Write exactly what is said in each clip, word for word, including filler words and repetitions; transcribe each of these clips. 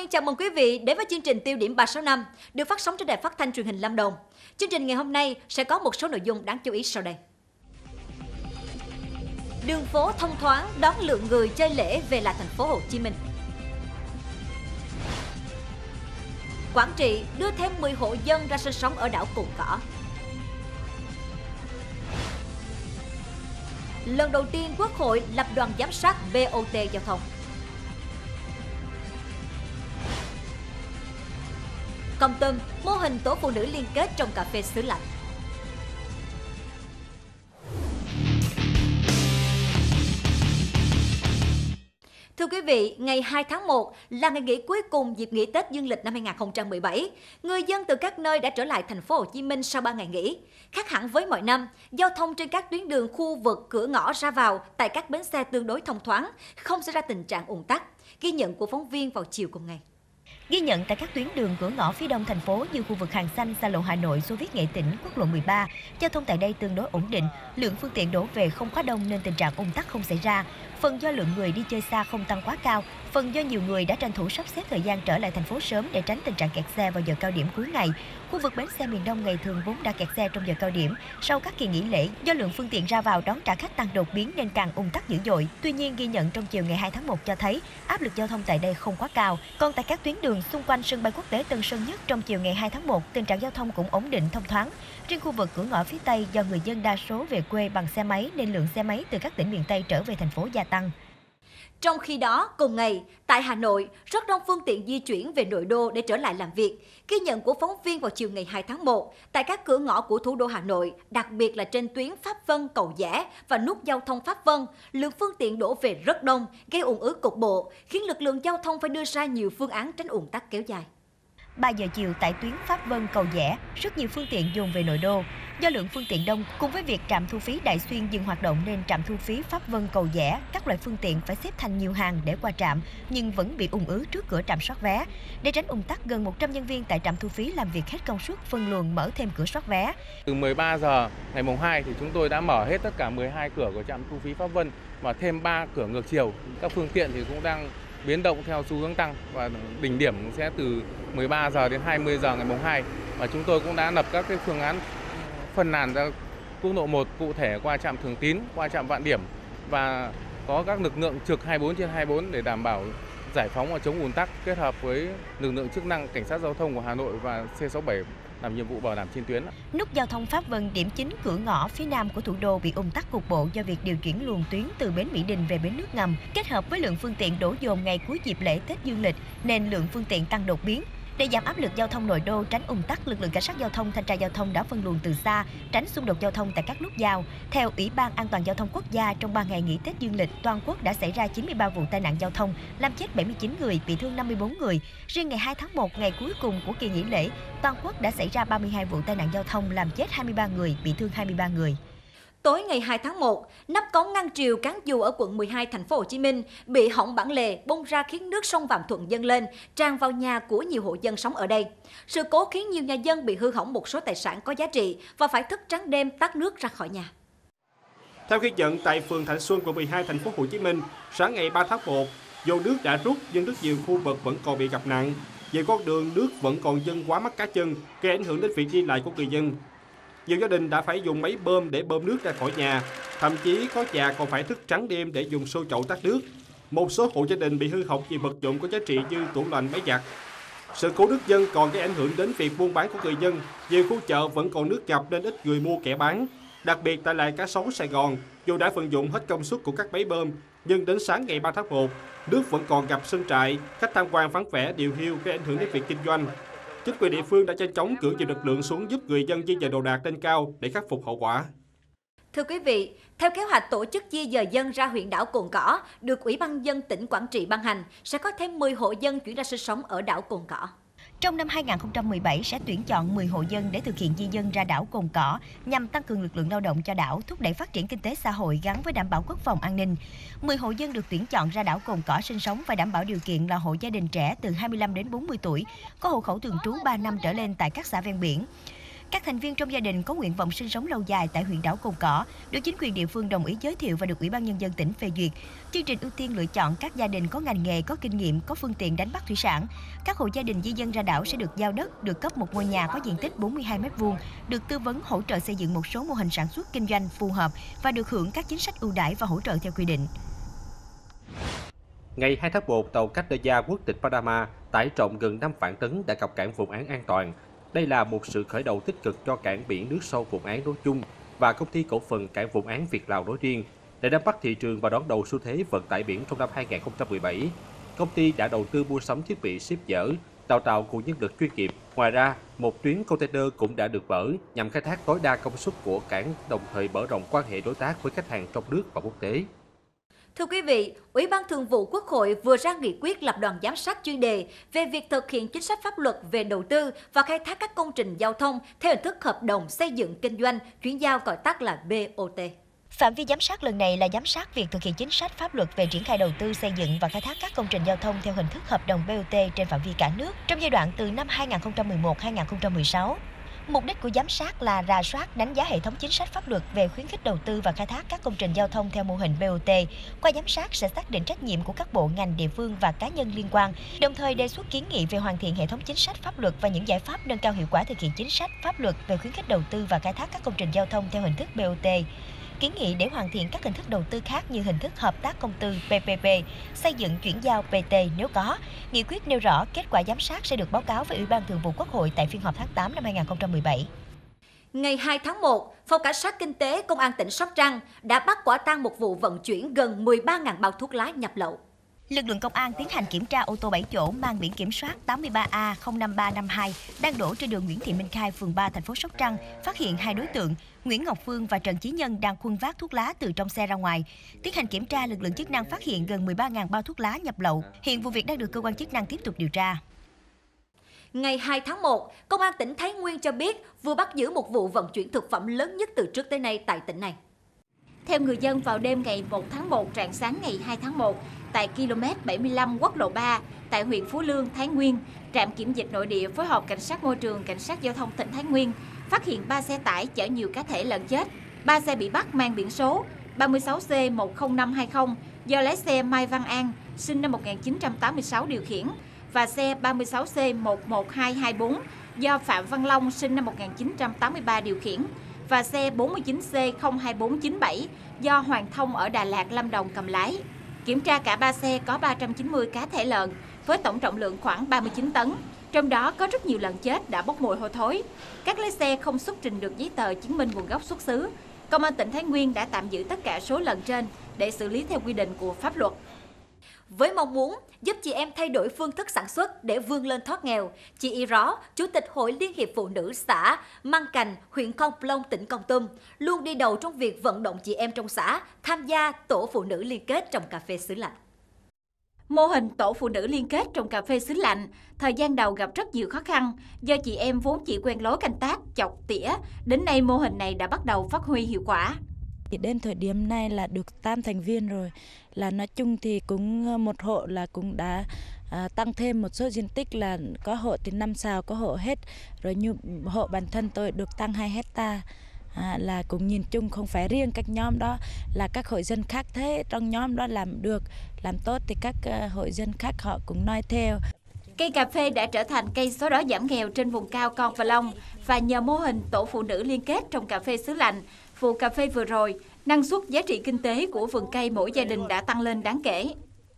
chào mừng quý vị đến với chương trình Tiêu điểm ba sáu năm được phát sóng trên đài phát thanh truyền hình Lâm Đồng. Chương trình ngày hôm nay sẽ có một số nội dung đáng chú ý sau đây. Đường phố thông thoáng đón lượng người chơi lễ về lại thành phố Hồ Chí Minh. Quảng Trị đưa thêm mười hộ dân ra sinh sống ở đảo Cồn Cỏ. Lần đầu tiên Quốc hội lập đoàn giám sát bê o tê giao thông. Kon Tum, mô hình tổ phụ nữ liên kết trồng cà phê xứ lạnh. Thưa quý vị, ngày hai tháng một là ngày nghỉ cuối cùng dịp nghỉ Tết Dương lịch năm hai nghìn không trăm mười bảy. Người dân từ các nơi đã trở lại thành phố Hồ Chí Minh sau ba ngày nghỉ. Khác hẳn với mọi năm, giao thông trên các tuyến đường khu vực cửa ngõ ra vào tại các bến xe tương đối thông thoáng, không xảy ra tình trạng ùn tắc. Ghi nhận của phóng viên vào chiều cùng ngày. Ghi nhận tại các tuyến đường cửa ngõ phía đông thành phố như khu vực Hàng Xanh, xa lộ Hà Nội, Xô Viết Nghệ Tĩnh, quốc lộ mười ba, giao thông tại đây tương đối ổn định, lượng phương tiện đổ về không quá đông nên tình trạng ùn tắc không xảy ra. Phần do lượng người đi chơi xa không tăng quá cao, phần do nhiều người đã tranh thủ sắp xếp thời gian trở lại thành phố sớm để tránh tình trạng kẹt xe vào giờ cao điểm cuối ngày. Khu vực bến xe miền Đông ngày thường vốn đã kẹt xe trong giờ cao điểm, sau các kỳ nghỉ lễ do lượng phương tiện ra vào đón trả khách tăng đột biến nên càng ùn tắc dữ dội. Tuy nhiên, ghi nhận trong chiều ngày hai tháng một cho thấy áp lực giao thông tại đây không quá cao. Còn tại các tuyến đường xung quanh sân bay quốc tế Tân Sơn Nhất trong chiều ngày hai tháng một, tình trạng giao thông cũng ổn định thông thoáng. Riêng khu vực cửa ngõ phía Tây do người dân đa số về quê bằng xe máy nên lượng xe máy từ các tỉnh miền Tây trở về thành phố gia tăng. Trong khi đó, cùng ngày, tại Hà Nội, rất đông phương tiện di chuyển về nội đô để trở lại làm việc. Ghi nhận của phóng viên vào chiều ngày hai tháng một, tại các cửa ngõ của thủ đô Hà Nội, đặc biệt là trên tuyến Pháp Vân - Cầu Giẽ và nút giao thông Pháp Vân, lượng phương tiện đổ về rất đông, gây ùn ứ cục bộ, khiến lực lượng giao thông phải đưa ra nhiều phương án tránh ùn tắc kéo dài. ba giờ chiều tại tuyến Pháp Vân - Cầu Giẽ, rất nhiều phương tiện dồn về nội đô. Do lượng phương tiện đông, cùng với việc trạm thu phí Đại Xuyên dừng hoạt động nên trạm thu phí Pháp Vân - Cầu Giẽ, các loại phương tiện phải xếp thành nhiều hàng để qua trạm, nhưng vẫn bị ùn ứ trước cửa trạm soát vé. Để tránh ùn tắc, gần một trăm nhân viên tại trạm thu phí làm việc hết công suất phân luồng mở thêm cửa soát vé. Từ mười ba giờ ngày mùng hai thì chúng tôi đã mở hết tất cả mười hai cửa của trạm thu phí Pháp Vân và thêm ba cửa ngược chiều. Các phương tiện thì cũng đang biến động theo xu hướng tăng và đỉnh điểm sẽ từ mười ba giờ đến hai mươi giờ ngày mùng hai, và chúng tôi cũng đã lập các cái phương án phân làn ra quốc lộ một cụ thể qua trạm Thường Tín, qua trạm Vạn Điểm và có các lực lượng trực hai mươi bốn trên hai mươi bốn để đảm bảo giải phóng và chống ùn tắc, kết hợp với lực lượng chức năng cảnh sát giao thông của Hà Nội và C sáu bảy làm nhiệm vụ bảo đảm trên tuyến. Nút giao thông Pháp Vân, điểm chính cửa ngõ phía nam của thủ đô bị ùn tắc cục bộ do việc điều chuyển luồng tuyến từ bến Mỹ Đình về bến nước ngầm, kết hợp với lượng phương tiện đổ dồn ngày cuối dịp lễ Tết Dương lịch nên lượng phương tiện tăng đột biến. Để giảm áp lực giao thông nội đô, tránh ùn tắc, lực lượng cảnh sát giao thông, thanh tra giao thông đã phân luồng từ xa, tránh xung đột giao thông tại các nút giao. Theo Ủy ban An toàn giao thông quốc gia, trong ba ngày nghỉ Tết Dương lịch, toàn quốc đã xảy ra chín mươi ba vụ tai nạn giao thông, làm chết bảy mươi chín người, bị thương năm mươi bốn người. Riêng ngày hai tháng một, ngày cuối cùng của kỳ nghỉ lễ, toàn quốc đã xảy ra ba mươi hai vụ tai nạn giao thông, làm chết hai mươi ba người, bị thương hai mươi ba người. Tối ngày hai tháng một, nắp cống ngăn triều Cán Du ở quận mười hai thành phố Hồ Chí Minh bị hỏng bản lề bung ra khiến nước sông Vàm Thuận dâng lên, tràn vào nhà của nhiều hộ dân sống ở đây. Sự cố khiến nhiều nhà dân bị hư hỏng một số tài sản có giá trị và phải thức trắng đêm tát nước ra khỏi nhà. Theo ghi nhận tại phường Thạnh Xuân, quận mười hai thành phố Hồ Chí Minh, sáng ngày ba tháng một, dù nước đã rút nhưng rất nhiều khu vực vẫn còn bị ngập nặng. Về con đường nước vẫn còn dâng quá mắt cá chân, gây ảnh hưởng đến việc đi lại của người dân. Nhiều gia đình đã phải dùng máy bơm để bơm nước ra khỏi nhà, thậm chí có nhà còn phải thức trắng đêm để dùng xô chậu tát nước. Một số hộ gia đình bị hư hỏng nhiều vật dụng có giá trị như tủ lạnh, máy giặt. Sự cố nước dâng còn gây ảnh hưởng đến việc buôn bán của người dân. Nhiều khu chợ vẫn còn nước ngập nên ít người mua kẻ bán. Đặc biệt tại làng Cá Sấu Sài Gòn, dù đã vận dụng hết công suất của các máy bơm, nhưng đến sáng ngày ba tháng một, nước vẫn còn ngập sân trại, khách tham quan vắng vẻ điều hiu gây ảnh hưởng đến việc kinh doanh. Chính quyền địa phương đã nhanh chóng cử nhiều lực lượng xuống giúp người dân di dời đồ đạc lên cao để khắc phục hậu quả. Thưa quý vị, theo kế hoạch tổ chức di dời dân ra huyện đảo Cồn Cỏ được Ủy ban nhân dân tỉnh Quảng Trị ban hành, sẽ có thêm mười hộ dân chuyển ra sinh sống ở đảo Cồn Cỏ. Trong năm hai nghìn không trăm mười bảy sẽ tuyển chọn mười hộ dân để thực hiện di dân ra đảo Cồn Cỏ nhằm tăng cường lực lượng lao động cho đảo, thúc đẩy phát triển kinh tế xã hội gắn với đảm bảo quốc phòng an ninh. mười hộ dân được tuyển chọn ra đảo Cồn Cỏ sinh sống phải đảm bảo điều kiện là hộ gia đình trẻ từ hai mươi lăm đến bốn mươi tuổi, có hộ khẩu thường trú ba năm trở lên tại các xã ven biển. Các thành viên trong gia đình có nguyện vọng sinh sống lâu dài tại huyện đảo Cồn Cỏ được chính quyền địa phương đồng ý giới thiệu và được Ủy ban Nhân dân tỉnh phê duyệt. Chương trình ưu tiên lựa chọn các gia đình có ngành nghề, có kinh nghiệm, có phương tiện đánh bắt thủy sản. Các hộ gia đình di dân ra đảo sẽ được giao đất, được cấp một ngôi nhà có diện tích bốn mươi hai mét vuông, được tư vấn hỗ trợ xây dựng một số mô hình sản xuất kinh doanh phù hợp và được hưởng các chính sách ưu đãi và hỗ trợ theo quy định. Ngày hai tháng một, tàu Castella quốc tịch Panama tải trọng gần năm vạn tấn đã cập cảng Vũng Áng an toàn. Đây là một sự khởi đầu tích cực cho cảng biển nước sâu Vũng Áng nói chung và công ty cổ phần cảng Vũng Áng Việt Lào nói riêng để nắm bắt thị trường và đón đầu xu thế vận tải biển trong năm hai nghìn không trăm mười bảy. Công ty đã đầu tư mua sắm thiết bị ship dỡ, đào tạo nguồn nhân lực chuyên nghiệp. Ngoài ra, một tuyến container cũng đã được mở nhằm khai thác tối đa công suất của cảng, đồng thời mở rộng quan hệ đối tác với khách hàng trong nước và quốc tế. Thưa quý vị, Ủy ban Thường vụ Quốc hội vừa ra nghị quyết lập đoàn giám sát chuyên đề về việc thực hiện chính sách pháp luật về đầu tư và khai thác các công trình giao thông theo hình thức hợp đồng xây dựng kinh doanh, chuyển giao gọi tắt là bê o tê. Phạm vi giám sát lần này là giám sát việc thực hiện chính sách pháp luật về triển khai đầu tư xây dựng và khai thác các công trình giao thông theo hình thức hợp đồng bê o tê trên phạm vi cả nước trong giai đoạn từ năm hai nghìn không trăm mười một đến hai nghìn không trăm mười sáu. Mục đích của giám sát là rà soát, đánh giá hệ thống chính sách pháp luật về khuyến khích đầu tư và khai thác các công trình giao thông theo mô hình bê o tê. Qua giám sát sẽ xác định trách nhiệm của các bộ, ngành, địa phương và cá nhân liên quan, đồng thời đề xuất kiến nghị về hoàn thiện hệ thống chính sách pháp luật và những giải pháp nâng cao hiệu quả thực hiện chính sách pháp luật về khuyến khích đầu tư và khai thác các công trình giao thông theo hình thức bê o tê. Kiến nghị để hoàn thiện các hình thức đầu tư khác như hình thức hợp tác công tư pê pê pê, xây dựng chuyển giao pê tê nếu có. Nghị quyết nêu rõ kết quả giám sát sẽ được báo cáo với Ủy ban Thường vụ Quốc hội tại phiên họp tháng tám năm hai nghìn không trăm mười bảy. Ngày hai tháng một, Phòng Cảnh sát Kinh tế Công an tỉnh Sóc Trăng đã bắt quả tang một vụ vận chuyển gần mười ba nghìn bao thuốc lá nhập lậu. Lực lượng công an tiến hành kiểm tra ô tô bảy chỗ mang biển kiểm soát tám mươi ba A không năm ba năm hai đang đổ trên đường Nguyễn Thị Minh Khai, phường ba, thành phố Sóc Trăng, phát hiện hai đối tượng Nguyễn Ngọc Phương và Trần Chí Nhân đang khuân vác thuốc lá từ trong xe ra ngoài. Tiến hành kiểm tra, lực lượng chức năng phát hiện gần mười ba nghìn bao thuốc lá nhập lậu. Hiện vụ việc đang được cơ quan chức năng tiếp tục điều tra. Ngày hai tháng một, Công an tỉnh Thái Nguyên cho biết vừa bắt giữ một vụ vận chuyển thực phẩm lớn nhất từ trước tới nay tại tỉnh này. Theo người dân, vào đêm ngày một tháng một, rạng sáng ngày hai tháng một, tại ki lô mét bảy mươi lăm quốc lộ ba, tại huyện Phú Lương, Thái Nguyên, trạm kiểm dịch nội địa phối hợp cảnh sát môi trường, cảnh sát giao thông tỉnh Thái Nguyên phát hiện ba xe tải chở nhiều cá thể lợn chết. Ba xe bị bắt mang biển số ba mươi sáu C một không năm hai không do lái xe Mai Văn An, sinh năm một nghìn chín trăm tám mươi sáu điều khiển, và xe ba mươi sáu C một một hai hai bốn do Phạm Văn Long, sinh năm một nghìn chín trăm tám mươi ba điều khiển, và xe bốn mươi chín C không hai bốn chín bảy do Hoàng Thông ở Đà Lạt, Lâm Đồng cầm lái. Kiểm tra cả ba xe có ba trăm chín mươi cá thể lợn với tổng trọng lượng khoảng ba mươi chín tấn, trong đó có rất nhiều lợn chết đã bốc mùi hôi thối. Các lái xe không xuất trình được giấy tờ chứng minh nguồn gốc xuất xứ. Công an tỉnh Thái Nguyên đã tạm giữ tất cả số lợn trên để xử lý theo quy định của pháp luật. Với mong muốn giúp chị em thay đổi phương thức sản xuất để vươn lên thoát nghèo, chị Y Rõ, Chủ tịch Hội Liên hiệp Phụ nữ xã Măng Cành, huyện Con Plong, tỉnh Kon Tum, luôn đi đầu trong việc vận động chị em trong xã tham gia tổ phụ nữ liên kết trồng cà phê xứ lạnh. Mô hình tổ phụ nữ liên kết trồng cà phê xứ lạnh, thời gian đầu gặp rất nhiều khó khăn do chị em vốn chỉ quen lối canh tác, chọc, tỉa. Đến nay mô hình này đã bắt đầu phát huy hiệu quả. Đến thời điểm này là được tám thành viên rồi, là nói chung thì cũng một hộ là cũng đã à, tăng thêm một số diện tích, là có hộ thì năm sào, có hộ hết, rồi như hộ bản thân tôi được tăng hai hecta. À, là cũng nhìn chung không phải riêng các nhóm đó, là các hội dân khác thế trong nhóm đó làm được, làm tốt thì các uh, hội dân khác họ cũng nói theo. Cây cà phê đã trở thành cây xóa đói giảm nghèo trên vùng cao Con Plong, và nhờ mô hình tổ phụ nữ liên kết trồng cà phê xứ lạnh, vụ cà phê vừa rồi, năng suất giá trị kinh tế của vườn cây mỗi gia đình đã tăng lên đáng kể.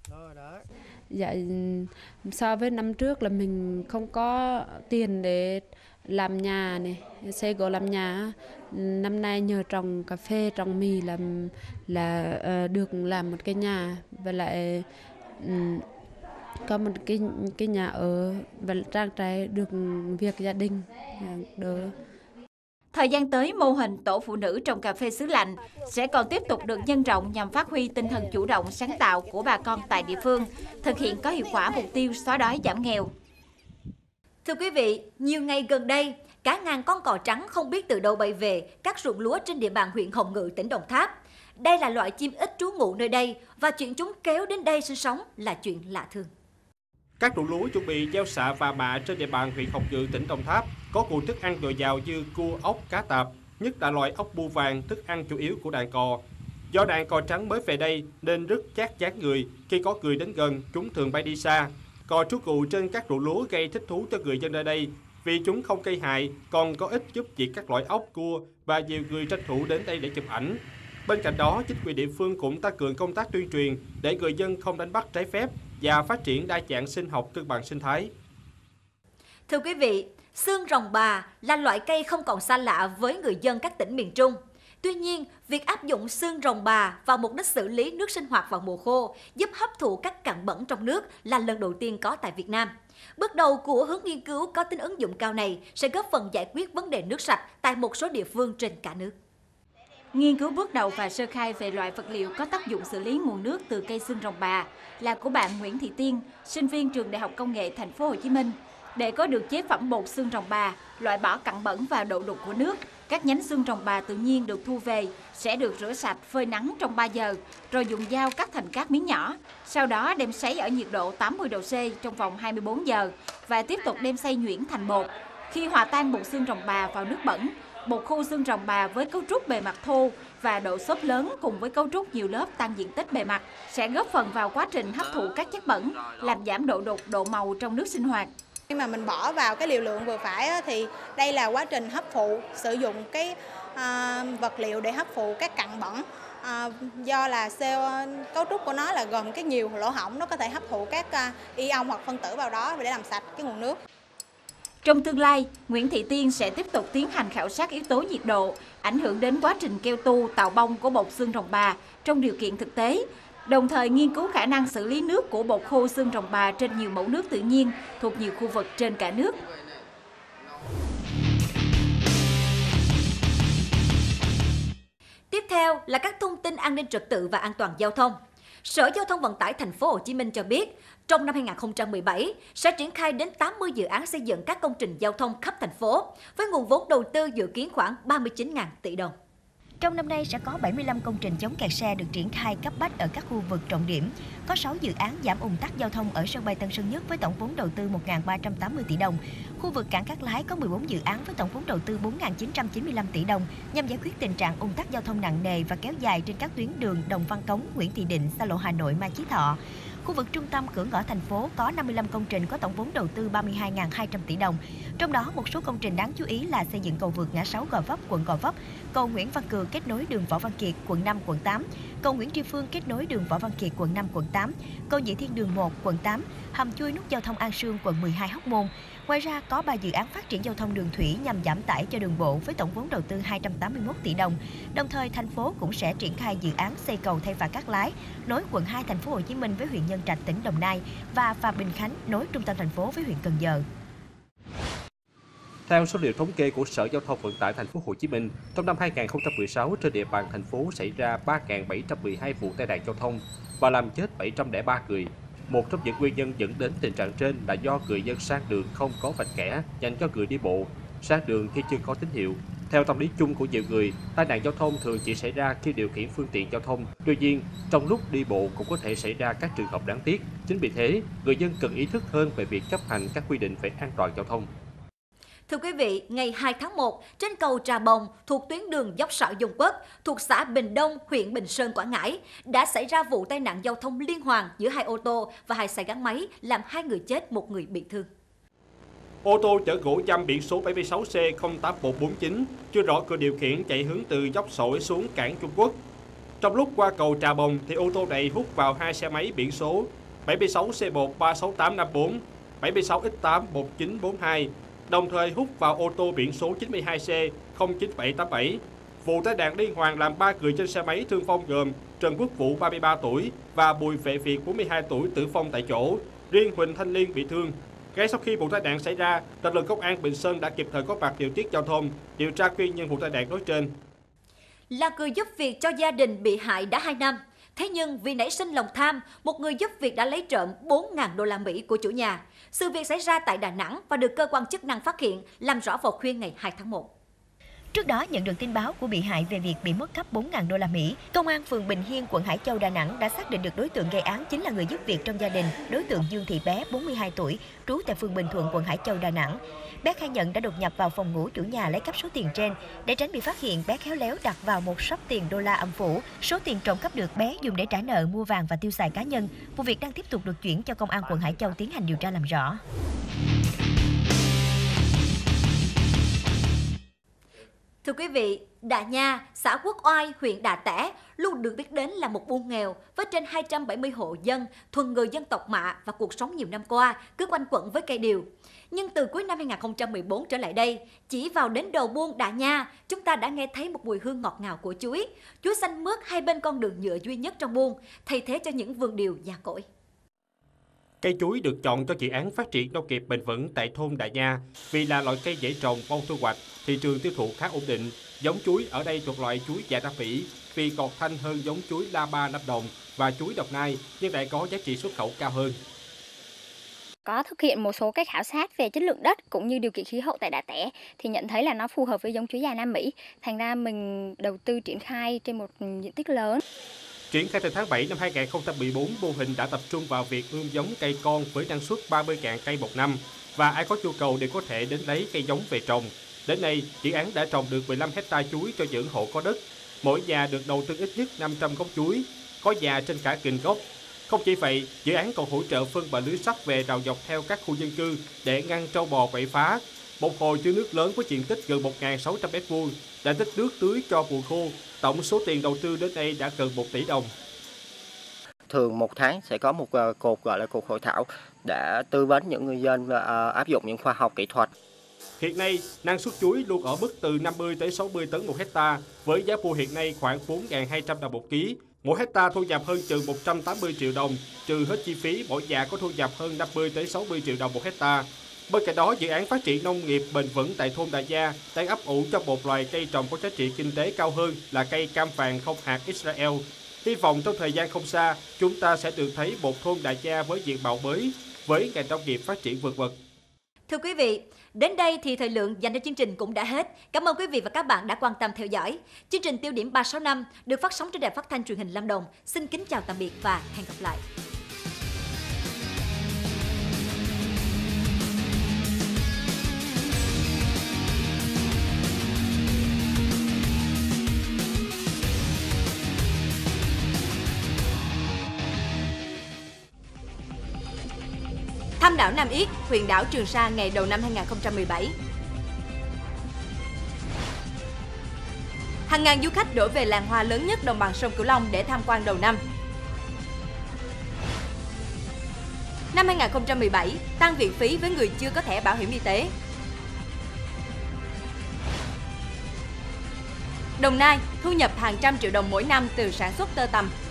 Dạ, so với năm trước là mình không có tiền để làm nhà này, xây gỗ làm nhà. Năm nay nhờ trồng cà phê, trồng mì làm là uh, được làm một cái nhà, và lại um, có một cái cái nhà ở và trang trải được việc gia đình đỡ. Thời gian tới, mô hình tổ phụ nữ trồng cà phê xứ lạnh sẽ còn tiếp tục được nhân rộng nhằm phát huy tinh thần chủ động, sáng tạo của bà con tại địa phương, thực hiện có hiệu quả mục tiêu xóa đói giảm nghèo. Thưa quý vị, nhiều ngày gần đây, cả ngàn con cò trắng không biết từ đâu bay về các ruộng lúa trên địa bàn huyện Hồng Ngự, tỉnh Đồng Tháp. Đây là loại chim ít trú ngụ nơi đây và chuyện chúng kéo đến đây sinh sống là chuyện lạ thường. Các ruộng lúa chuẩn bị gieo xạ và mạ trên địa bàn huyện Hồng Ngự, tỉnh Đồng Tháp có nguồn thức ăn dồi dào như cua, ốc, cá tạp, nhất là loài ốc bươu vàng, thức ăn chủ yếu của đàn cò. Do đàn cò trắng mới về đây nên rất chát dáng người, khi có người đến gần, chúng thường bay đi xa. Cò trú cù trên các ruộng lúa gây thích thú cho người dân nơi đây vì chúng không gây hại, còn có ích giúp diệt các loại ốc, cua và nhiều người tranh thủ đến đây để chụp ảnh. Bên cạnh đó, chính quyền địa phương cũng tăng cường công tác tuyên truyền để người dân không đánh bắt trái phép và phát triển đa dạng sinh học cân bằng sinh thái. Thưa quý vị, xương rồng bà là loại cây không còn xa lạ với người dân các tỉnh miền Trung. Tuy nhiên, việc áp dụng xương rồng bà vào mục đích xử lý nước sinh hoạt vào mùa khô giúp hấp thụ các cặn bẩn trong nước là lần đầu tiên có tại Việt Nam. Bước đầu của hướng nghiên cứu có tính ứng dụng cao này sẽ góp phần giải quyết vấn đề nước sạch tại một số địa phương trên cả nước. Nghiên cứu bước đầu và sơ khai về loại vật liệu có tác dụng xử lý nguồn nước từ cây xương rồng bà là của bạn Nguyễn Thị Tiên, sinh viên trường Đại học Công nghệ Thành phố Hồ Chí Minh. Để có được chế phẩm bột xương rồng bà, loại bỏ cặn bẩn và độ đục của nước, các nhánh xương rồng bà tự nhiên được thu về sẽ được rửa sạch, phơi nắng trong ba giờ, rồi dùng dao cắt thành các miếng nhỏ. Sau đó đem sấy ở nhiệt độ tám mươi độ C trong vòng hai mươi bốn giờ và tiếp tục đem xay nhuyễn thành bột. Khi hòa tan bột xương rồng bà vào nước bẩn, bột khô xương rồng bà với cấu trúc bề mặt thô và độ xốp lớn cùng với cấu trúc nhiều lớp tăng diện tích bề mặt sẽ góp phần vào quá trình hấp thụ các chất bẩn, làm giảm độ đục, độ màu trong nước sinh hoạt. Khi mà mình bỏ vào cái liều lượng vừa phải á, thì đây là quá trình hấp phụ, sử dụng cái à, vật liệu để hấp phụ các cặn bẩn. À, do là cell, cấu trúc của nó là gồm cái nhiều lỗ hổng, nó có thể hấp thụ các à, ion hoặc phân tử vào đó để làm sạch cái nguồn nước. Trong tương lai, Nguyễn Thị Tiên sẽ tiếp tục tiến hành khảo sát yếu tố nhiệt độ, ảnh hưởng đến quá trình keo tu, tạo bông của bột xương rồng bà trong điều kiện thực tế, đồng thời nghiên cứu khả năng xử lý nước của bột khô xương rồng bà trên nhiều mẫu nước tự nhiên thuộc nhiều khu vực trên cả nước. Tiếp theo là các thông tin an ninh trật tự và an toàn giao thông. Sở Giao thông Vận tải Thành phố Hồ Chí Minh cho biết, trong năm hai nghìn không trăm mười bảy sẽ triển khai đến tám mươi dự án xây dựng các công trình giao thông khắp thành phố với nguồn vốn đầu tư dự kiến khoảng ba mươi chín nghìn tỷ đồng. Trong năm nay sẽ có bảy mươi lăm công trình chống kẹt xe được triển khai cấp bách ở các khu vực trọng điểm. Có sáu dự án giảm ùn tắc giao thông ở sân bay Tân Sơn Nhất với tổng vốn đầu tư một nghìn ba trăm tám mươi tỷ đồng. Khu vực cảng Cát Lái có mười bốn dự án với tổng vốn đầu tư bốn nghìn chín trăm chín mươi lăm tỷ đồng nhằm giải quyết tình trạng ùn tắc giao thông nặng nề và kéo dài trên các tuyến đường Đồng Văn Cống, Nguyễn Thị Định, xa lộ Hà Nội, Mai Chí Thọ. Khu vực trung tâm cửa ngõ thành phố có năm mươi lăm công trình có tổng vốn đầu tư ba mươi hai nghìn hai trăm tỷ đồng. Trong đó, một số công trình đáng chú ý là xây dựng cầu vượt ngã sáu Gò Vấp, quận Gò Vấp, cầu Nguyễn Văn Cừ kết nối đường Võ Văn Kiệt, quận năm, quận tám, cầu Nguyễn Tri Phương kết nối đường Võ Văn Kiệt, quận năm, quận tám, cầu Nhị Thiên đường một, quận tám, hầm chui nút giao thông An Sương, quận mười hai, Hóc Môn. Ngoài ra, có ba dự án phát triển giao thông đường thủy nhằm giảm tải cho đường bộ với tổng vốn đầu tư hai trăm tám mươi mốt tỷ đồng. Đồng thời, thành phố cũng sẽ triển khai dự án xây cầu thay phà Cát Lái nối quận hai thành phố Hồ Chí Minh với huyện Nhân Trạch, tỉnh Đồng Nai và phà Bình Khánh nối trung tâm thành phố với huyện Cần Giờ. Theo số liệu thống kê của Sở Giao thông Vận tải Thành phố Hồ Chí Minh, trong năm hai nghìn không trăm mười sáu trên địa bàn thành phố xảy ra ba nghìn bảy trăm mười hai vụ tai nạn giao thông và làm chết bảy trăm lẻ ba người. Một trong những nguyên nhân dẫn đến tình trạng trên là do người dân sang đường không có vạch kẻ dành cho người đi bộ, sang đường khi chưa có tín hiệu. Theo tâm lý chung của nhiều người, tai nạn giao thông thường chỉ xảy ra khi điều khiển phương tiện giao thông. Tuy nhiên, trong lúc đi bộ cũng có thể xảy ra các trường hợp đáng tiếc. Chính vì thế, người dân cần ý thức hơn về việc chấp hành các quy định về an toàn giao thông. Thưa quý vị, ngày hai tháng một, trên cầu Trà Bồng thuộc tuyến đường dốc Sỏi Dung Quất, thuộc xã Bình Đông, huyện Bình Sơn, Quảng Ngãi, đã xảy ra vụ tai nạn giao thông liên hoàn giữa hai ô tô và hai xe gắn máy, làm hai người chết, một người bị thương. Ô tô chở gỗ dăm biển số bảy mươi sáu C không tám một bốn chín, chưa rõ người điều khiển chạy hướng từ dốc Sỏi xuống cảng Trung Quốc. Trong lúc qua cầu Trà Bồng thì ô tô này hút vào hai xe máy biển số bảy mươi sáu C một ba sáu tám năm bốn, bảy mươi sáu X tám một chín bốn hai, đồng thời hút vào ô tô biển số chín mươi hai C không chín bảy tám bảy. Vụ tai nạn liên hoàn làm ba người trên xe máy thương vong gồm Trần Quốc Vũ ba mươi ba tuổi và Bùi Vệ Việt bốn mươi hai tuổi tử vong tại chỗ, riêng Huỳnh Thanh Liên bị thương. Ngay sau khi vụ tai nạn xảy ra, lực lượng công an Bình Sơn đã kịp thời có mặt điều tiết giao thông, điều tra nguyên nhân vụ tai nạn nói trên. Là người giúp việc cho gia đình bị hại đã hai năm. Thế nhưng vì nảy sinh lòng tham, một người giúp việc đã lấy trộm bốn nghìn đô la Mỹ của chủ nhà. Sự việc xảy ra tại Đà Nẵng và được cơ quan chức năng phát hiện, làm rõ vào khuya ngày hai tháng một. Trước đó nhận được tin báo của bị hại về việc bị mất cắp bốn nghìn đô la Mỹ, Công an phường Bình Hiên, quận Hải Châu, Đà Nẵng đã xác định được đối tượng gây án chính là người giúp việc trong gia đình, đối tượng Dương Thị Bé, bốn mươi hai tuổi, trú tại phường Bình Thuận, quận Hải Châu, Đà Nẵng. Bé khai nhận đã đột nhập vào phòng ngủ chủ nhà lấy cắp số tiền trên. Để tránh bị phát hiện, bé khéo léo đặt vào một xấp tiền đô la âm phủ. Số tiền trộm cắp được bé dùng để trả nợ, mua vàng và tiêu xài cá nhân. Vụ việc đang tiếp tục được chuyển cho Công an quận Hải Châu tiến hành điều tra làm rõ. Thưa quý vị, Đà Nha, xã Quốc Oai, huyện Đà Tẻ luôn được biết đến là một buôn nghèo với trên hai trăm bảy mươi hộ dân thuần người dân tộc Mạ và cuộc sống nhiều năm qua cứ quanh quẩn với cây điều. Nhưng từ cuối năm hai nghìn không trăm mười bốn trở lại đây, chỉ vào đến đầu buôn Đà Nha, chúng ta đã nghe thấy một mùi hương ngọt ngào của chuối. Chuối xanh mướt hai bên con đường nhựa duy nhất trong buôn, thay thế cho những vườn điều già cỗi. Cây chuối được chọn cho dự án phát triển nông nghiệp bền vững tại thôn Đà Nha vì là loại cây dễ trồng, mau thu hoạch, thị trường tiêu thụ khá ổn định. Giống chuối ở đây thuộc loại chuối già Nam Mỹ vì ngọt thanh hơn giống chuối La Ba Lâm Đồng và chuối Đồng Nai nhưng lại có giá trị xuất khẩu cao hơn. Có thực hiện một số cách khảo sát về chất lượng đất cũng như điều kiện khí hậu tại Đà Tẻ thì nhận thấy là nó phù hợp với giống chuối già Nam Mỹ. Thành ra mình đầu tư triển khai trên một diện tích lớn. Triển khai từ tháng bảy năm hai nghìn không trăm mười bốn, mô hình đã tập trung vào việc ươm giống cây con với năng suất ba mươi nghìn cây một năm và ai có nhu cầu đều có thể đến lấy cây giống về trồng. Đến nay, dự án đã trồng được mười lăm héc ta chuối cho những hộ có đất. Mỗi nhà được đầu tư ít nhất năm trăm gốc chuối, có nhà trên cả nghìn gốc. Không chỉ vậy, dự án còn hỗ trợ phân và lưới sắt về rào dọc theo các khu dân cư để ngăn trâu bò quậy phá. Một hồ chứa nước lớn với diện tích gần một nghìn sáu trăm mét vuông đã tích nước tưới cho mùa khô. Tổng số tiền đầu tư đến nay đã gần một tỷ đồng. Thường một tháng sẽ có một cuộc gọi là cuộc hội thảo để tư vấn những người dân và áp dụng những khoa học kỹ thuật. Hiện nay, năng suất chuối luôn ở mức từ năm mươi tới sáu mươi tấn một hecta, với giá mua hiện nay khoảng bốn nghìn hai trăm đồng một ký. Mỗi hecta thu nhập hơn chừng một trăm tám mươi triệu đồng, trừ hết chi phí, mỗi nhà có thu nhập hơn năm mươi tới sáu mươi triệu đồng một hecta. Bên cạnh đó, dự án phát triển nông nghiệp bền vững tại thôn Đà Nha đang ấp ủ cho một loài cây trồng có giá trị kinh tế cao hơn là cây cam vàng không hạt Israel. Hy vọng trong thời gian không xa, chúng ta sẽ được thấy một thôn Đà Nha với diện mạo mới, với ngành nông nghiệp phát triển vượt bậc. Thưa quý vị, đến đây thì thời lượng dành cho chương trình cũng đã hết. Cảm ơn quý vị và các bạn đã quan tâm theo dõi. Chương trình Tiêu điểm ba sáu năm được phát sóng trên đài phát thanh truyền hình Lâm Đồng. Xin kính chào tạm biệt và hẹn gặp lại. Thăm đảo Nam Yết, huyện đảo Trường Sa ngày đầu năm hai nghìn không trăm mười bảy. Hàng ngàn du khách đổ về làng hoa lớn nhất đồng bằng sông Cửu Long để tham quan đầu năm. Năm hai nghìn không trăm mười bảy, tăng viện phí với người chưa có thẻ bảo hiểm y tế. Đồng Nai thu nhập hàng trăm triệu đồng mỗi năm từ sản xuất tơ tằm.